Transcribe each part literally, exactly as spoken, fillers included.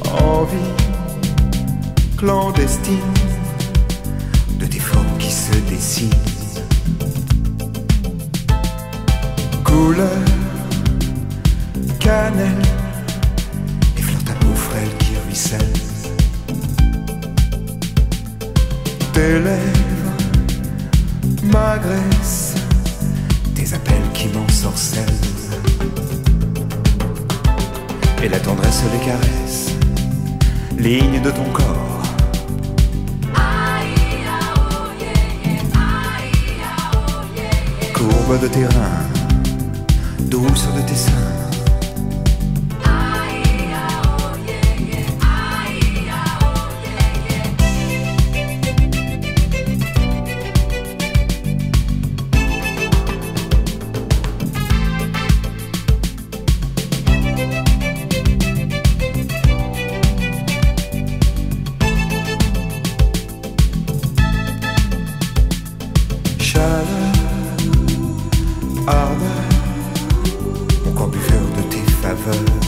envie clandestine de tes formes qui se dessinent. Couleur cannelle, effleure ta peau frêle qui ruisselle. Tes lèvres m'agressent, tes appels qui m'ensorcellent. Et la tendresse les caresse, ligne de ton corps. Courbe de tes reins, douceur de tes seins. Chaleur, ardeur, mon corps buveur de tes faveurs.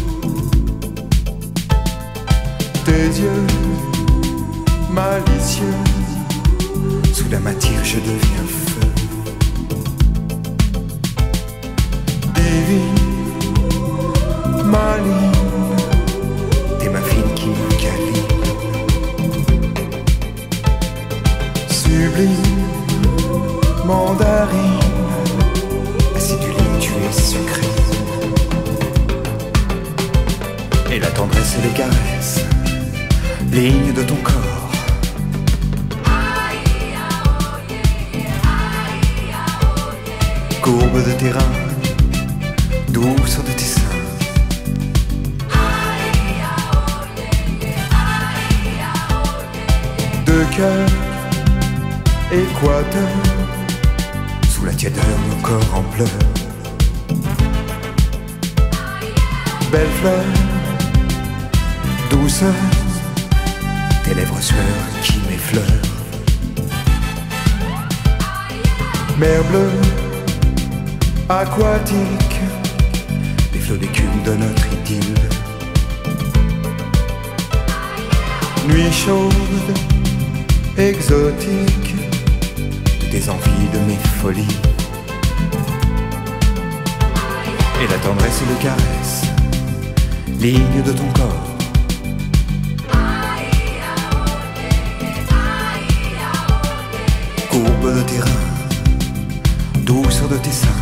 Tes yeux malicieux, soudain m'attire, je deviens feu. Divine, maligne, tes mains fines qui me câlinent. Sublime, mandarine, acidulée, tu es sucrée. Et la tendresse et les caresses, ligne de ton corps. Courbe de tes reins, douceur de tes seins. Deux cœurs, équateur, sous la tiédeur, nos corps en pleurs. Belle fleur, douceur, tes lèvres sueur qui m'effleurent. Mer bleue, aquatique, les flots d'écume de notre idylle. Nuit chaude, exotique, des envies de mes folies. Et la tendresse et le caresse, ligne de ton corps. Courbe de tes reins, douceur de tes seins.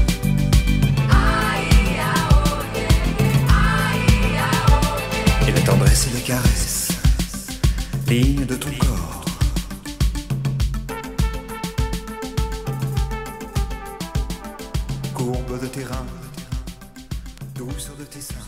Et la tendresse et le caresse, ligne de ton corps. Courbe de tes reins, douceur de tes seins.